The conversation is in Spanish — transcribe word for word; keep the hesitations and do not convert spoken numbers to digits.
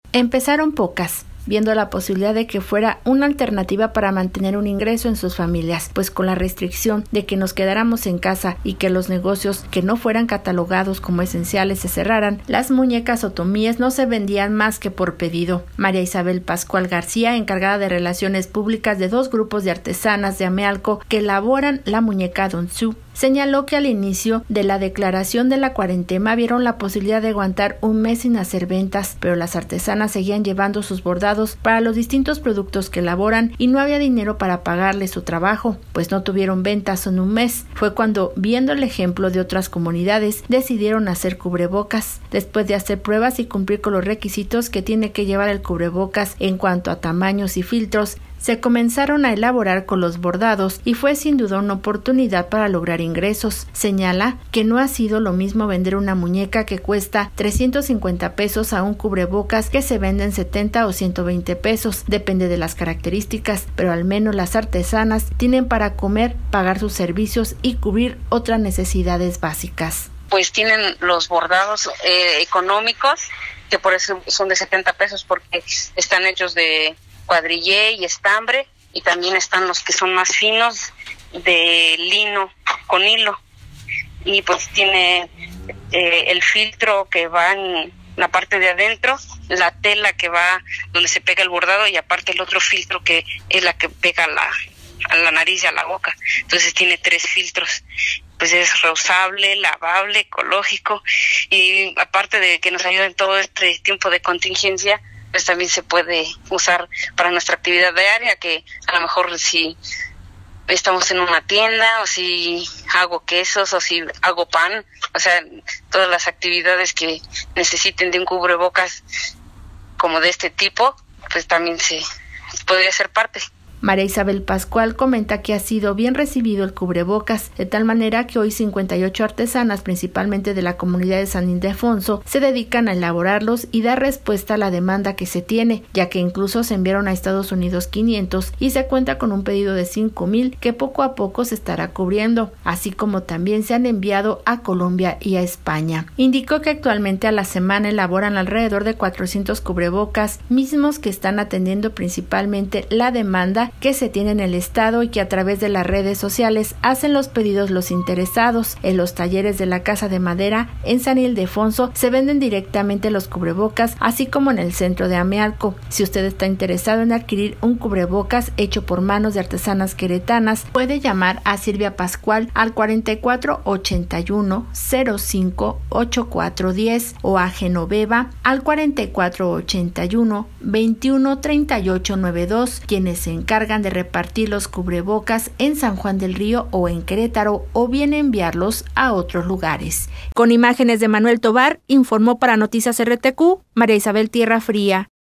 Empezaron pocas, viendo la posibilidad de que fuera una alternativa para mantener un ingreso en sus familias, pues con la restricción de que nos quedáramos en casa y que los negocios que no fueran catalogados como esenciales se cerraran, las muñecas otomíes no se vendían más que por pedido. María Isabel Pascual García, encargada de Relaciones Públicas de dos grupos de artesanas de Amealco que elaboran la muñeca Donzú, señaló que al inicio de la declaración de la cuarentena vieron la posibilidad de aguantar un mes sin hacer ventas, pero las artesanas seguían llevando sus bordados para los distintos productos que elaboran y no había dinero para pagarles su trabajo, pues no tuvieron ventas en un mes. Fue cuando, viendo el ejemplo de otras comunidades, decidieron hacer cubrebocas. Después de hacer pruebas y cumplir con los requisitos que tiene que llevar el cubrebocas en cuanto a tamaños y filtros, se comenzaron a elaborar con los bordados y fue sin duda una oportunidad para lograr ingresos. Señala que no ha sido lo mismo vender una muñeca que cuesta trescientos cincuenta pesos a un cubrebocas que se vende en setenta o ciento veinte pesos, depende de las características, pero al menos las artesanas tienen para comer, pagar sus servicios y cubrir otras necesidades básicas. Pues tienen los bordados eh, económicos, que por eso son de setenta pesos porque están hechos de cuadrillé y estambre, y también están los que son más finos de lino con hilo, y pues tiene eh, el filtro que va en la parte de adentro, la tela que va donde se pega el bordado y aparte el otro filtro que es la que pega a la, a la nariz y a la boca. Entonces tiene tres filtros, pues es reusable, lavable, ecológico, y aparte de que nos ayuda en todo este tiempo de contingencia, pues también se puede usar para nuestra actividad diaria, que a lo mejor si estamos en una tienda o si hago quesos o si hago pan, o sea, todas las actividades que necesiten de un cubrebocas como de este tipo, pues también se podría ser parte. María Isabel Pascual comenta que ha sido bien recibido el cubrebocas, de tal manera que hoy cincuenta y ocho artesanas, principalmente de la comunidad de San Ildefonso, se dedican a elaborarlos y dar respuesta a la demanda que se tiene, ya que incluso se enviaron a Estados Unidos quinientos y se cuenta con un pedido de cinco mil que poco a poco se estará cubriendo, así como también se han enviado a Colombia y a España. Indicó que actualmente a la semana elaboran alrededor de cuatrocientos cubrebocas, mismos que están atendiendo principalmente la demanda que se tiene en el estado y que a través de las redes sociales hacen los pedidos los interesados. En los talleres de la Casa de Madera en San Ildefonso se venden directamente los cubrebocas, así como en el centro de Amealco. Si usted está interesado en adquirir un cubrebocas hecho por manos de artesanas queretanas, puede llamar a Silvia Pascual al cuarenta y cuatro ochenta y uno cero cinco ochenta y cuatro diez o a Genoveva al cuarenta y cuatro ochenta y uno veintiuno treinta y ocho noventa y dos, quienes se encargan de repartir los cubrebocas en San Juan del Río o en Querétaro o bien enviarlos a otros lugares. Con imágenes de Manuel Tobar, informó para Noticias R T Q, María Isabel Tierra Fría.